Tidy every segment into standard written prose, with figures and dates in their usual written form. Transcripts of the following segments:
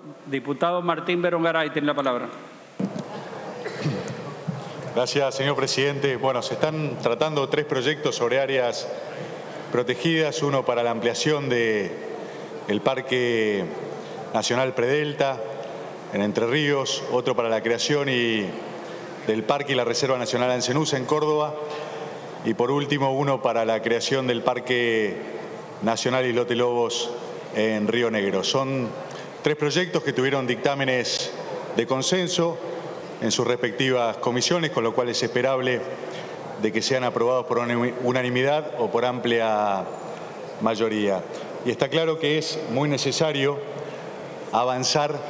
Diputado Martín Berengaray tiene la palabra. Gracias, señor presidente. Bueno, se están tratando 3 proyectos sobre áreas protegidas, uno para la ampliación del Parque Nacional Predelta en Entre Ríos, otro para la creación del Parque y la Reserva Nacional Ancenusa en Córdoba, y por último uno para la creación del Parque Nacional Islote Lobos en Río Negro. Son 3 proyectos que tuvieron dictámenes de consenso en sus respectivas comisiones, con lo cual es esperable de que sean aprobados por unanimidad o por amplia mayoría. Y está claro que es muy necesario avanzar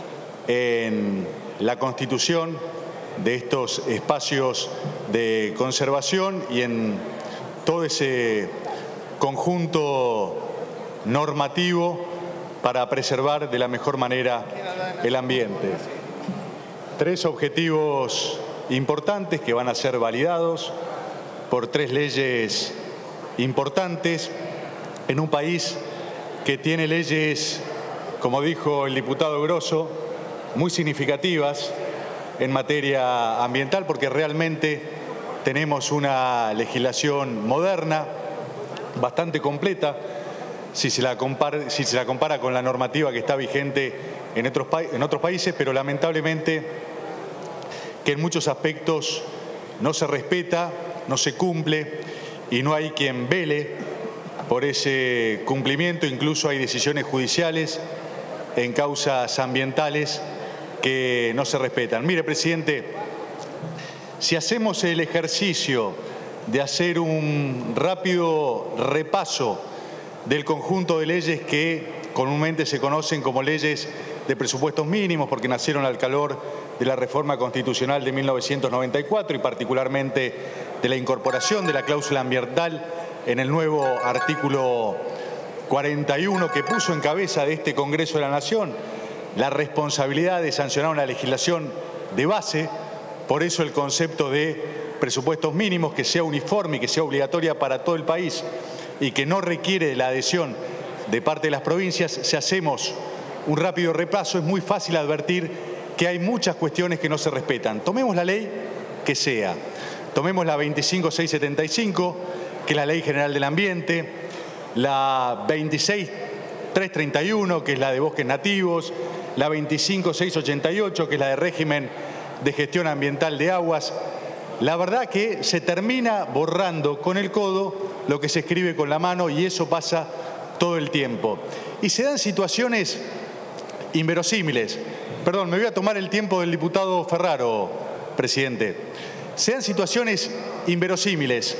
en la constitución de estos espacios de conservación y en todo ese conjunto normativo para preservar de la mejor manera el ambiente. 3 objetivos importantes que van a ser validados por 3 leyes importantes en un país que tiene leyes, como dijo el diputado Grosso, muy significativas en materia ambiental, porque realmente tenemos una legislación moderna, bastante completa, si se la compara con la normativa que está vigente en otros países, pero lamentablemente que en muchos aspectos no se respeta, no se cumple y no hay quien vele por ese cumplimiento. Incluso hay decisiones judiciales en causas ambientales que no se respetan. Mire, presidente, si hacemos el ejercicio de hacer un rápido repaso del conjunto de leyes que comúnmente se conocen como leyes de presupuestos mínimos, porque nacieron al calor de la reforma constitucional de 1994 y particularmente de la incorporación de la cláusula ambiental en el nuevo artículo 41 que puso en cabeza de este Congreso de la Nación la responsabilidad de sancionar una legislación de base. Por eso el concepto de presupuestos mínimos, que sea uniforme y que sea obligatoria para todo el país y que no requiere la adhesión de parte de las provincias. Si hacemos un rápido repaso, es muy fácil advertir que hay muchas cuestiones que no se respetan. Tomemos la ley que sea. Tomemos la 25675, que es la Ley General del Ambiente, la 26331, que es la de bosques nativos, la 25688, que es la de régimen de gestión ambiental de aguas. La verdad que se termina borrando con el codo lo que se escribe con la mano, y eso pasa todo el tiempo. Y se dan situaciones inverosímiles. Perdón, me voy a tomar el tiempo del diputado Ferraro, presidente. Se dan situaciones inverosímiles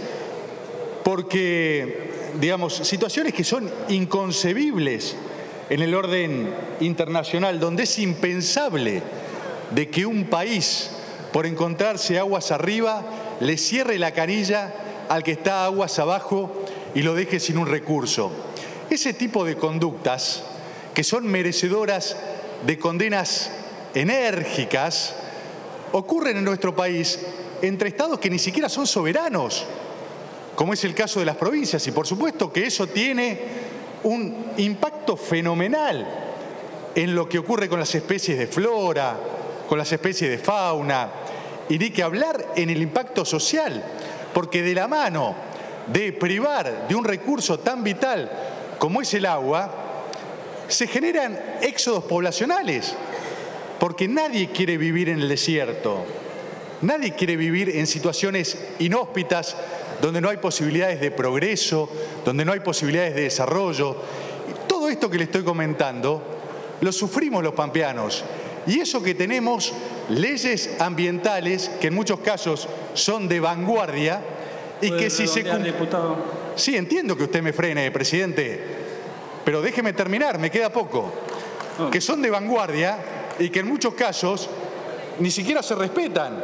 porque, digamos, situaciones que son inconcebibles en el orden internacional, donde es impensable de que un país, por encontrarse aguas arriba, le cierre la canilla al que está aguas abajo y lo deje sin un recurso. Ese tipo de conductas, que son merecedoras de condenas enérgicas, ocurren en nuestro país entre estados que ni siquiera son soberanos, como es el caso de las provincias, y por supuesto que eso tiene un impacto fenomenal en lo que ocurre con las especies de flora, con las especies de fauna, y ni que hablar en el impacto social, porque de la mano de privar de un recurso tan vital como es el agua, se generan éxodos poblacionales, porque nadie quiere vivir en el desierto, nadie quiere vivir en situaciones inhóspitas donde no hay posibilidades de progreso, donde no hay posibilidades de desarrollo. Y todo esto que le estoy comentando lo sufrimos los pampeanos, y eso que tenemos leyes ambientales que en muchos casos son de vanguardia y que si se cumplen... Sí, entiendo que usted me frene, presidente, pero déjeme terminar, me queda poco. Que son de vanguardia y que en muchos casos ni siquiera se respetan.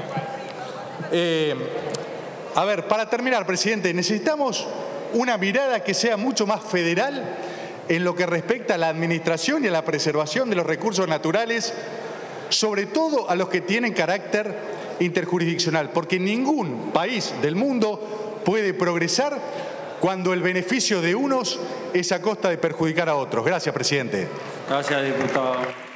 A ver, para terminar, presidente, necesitamos una mirada que sea mucho más federal en lo que respecta a la administración y a la preservación de los recursos naturales, sobre todo a los que tienen carácter interjurisdiccional, porque ningún país del mundo puede progresar cuando el beneficio de unos es a costa de perjudicar a otros. Gracias, presidente. Gracias, diputado.